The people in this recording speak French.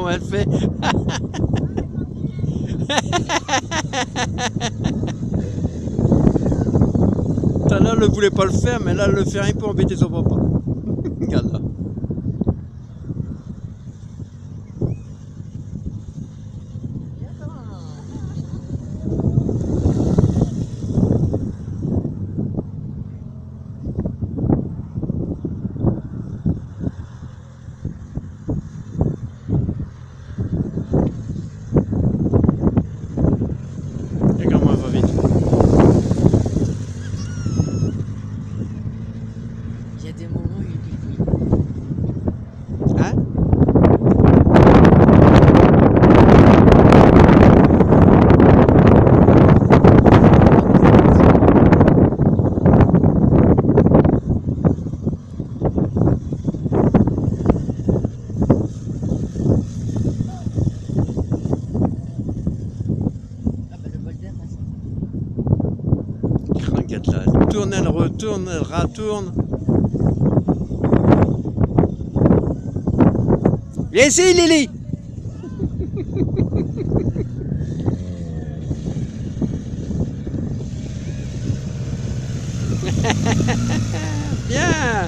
comment elle fait. Tout à l'heure, elle ne voulait pas le faire, mais là, elle le fait rien pour embêter son papa. Regarde là. Regarde comment elle va vite. Il y a des moments où il est... Hein? Ah bah le bol d'air, là, Regarde là. Elle tourne, elle retourne, elle ratourne. Viens ici, Lily! Viens!